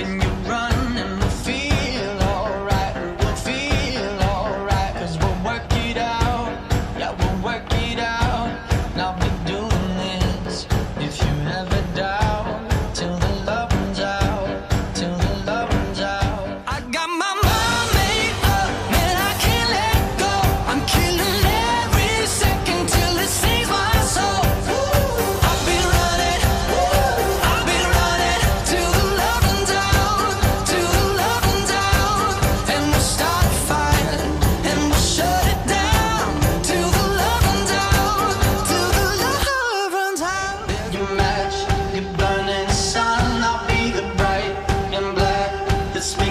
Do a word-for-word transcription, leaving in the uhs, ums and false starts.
when you run and we'll feel alright, we'll feel alright, cause we'll work it out, yeah, we'll work it out, and I'll be doing this if you ever doubt, till the love runs out, till the love runs out. I got my mind made up, man, I can't let go, I'm killing every second till it saves my soul. I've been running, I've been running till the love runs out, till the love runs out, and we'll start a fire and we'll shut it down till the love runs out, till the love runs out. You match, you burning sun, I'll be the bright and black that's